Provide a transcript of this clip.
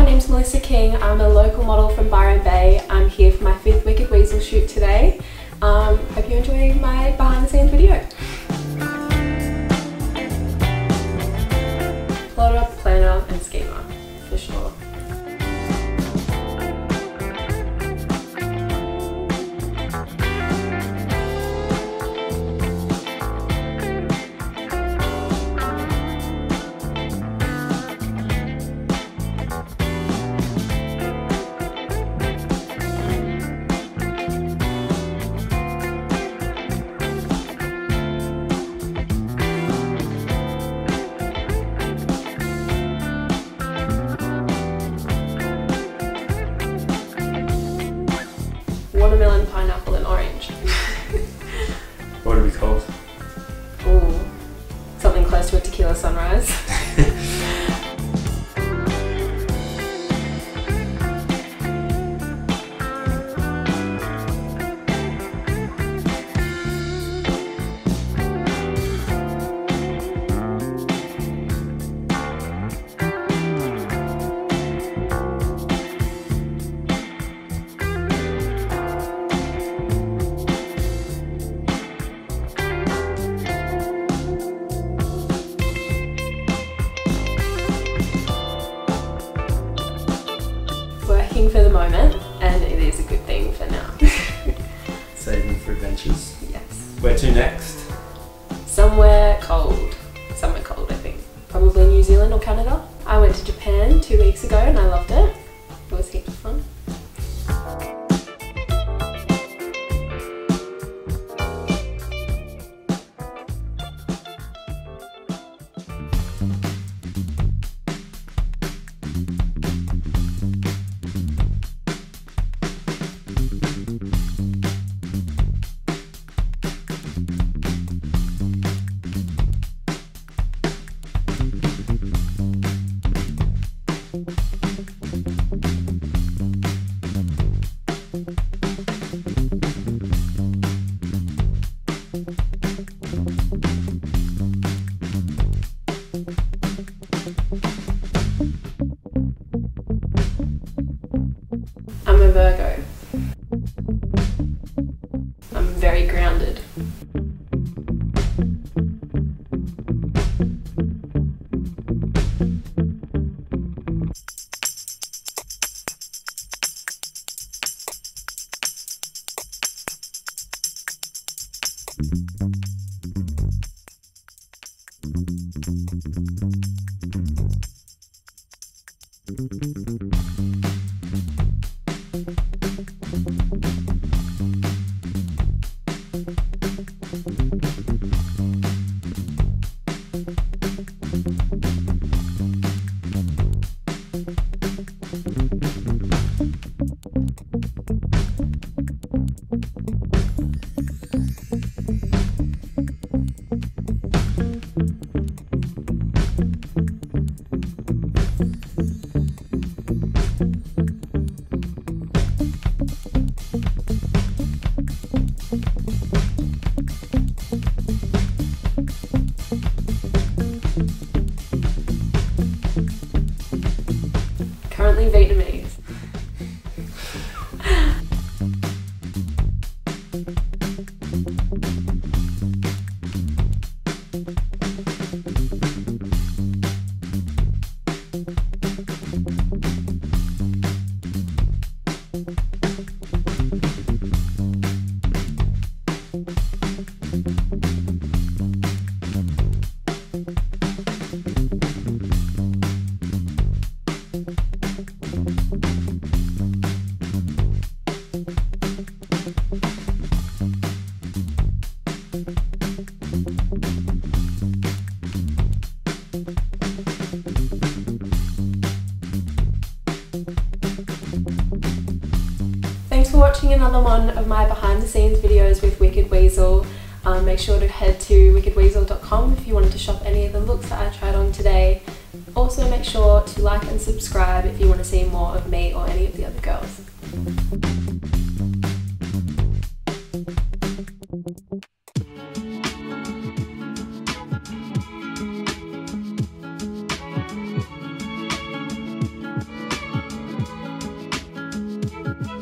name's Melissa King. I'm a local model from Byron Bay. I'm here for my 5th Wicked Weasel shoot today. Hope you enjoy my behind the scenes video. Plotter, planner and schemer, for sure. Watermelon, pineapple and orange. What would it be called? Ooh, something close to a tequila sunrise. Working for the moment, and it is a good thing for now. Saving for adventures. Yes. Where to next? Somewhere cold. Somewhere cold, I think. Probably New Zealand or Canada. I went to Japan 2 weeks ago and I loved it. It was heaps of fun. I'm a Virgo. I'm very grounded. Currently Vietnamese. Thanks for watching another one of my behind the scenes videos with Wicked Weasel. Make sure to head to wickedweasel.com if you wanted to shop any of the looks that I tried on today. Also make sure to like and subscribe if you want to see more of me or any of the other girls. Bye.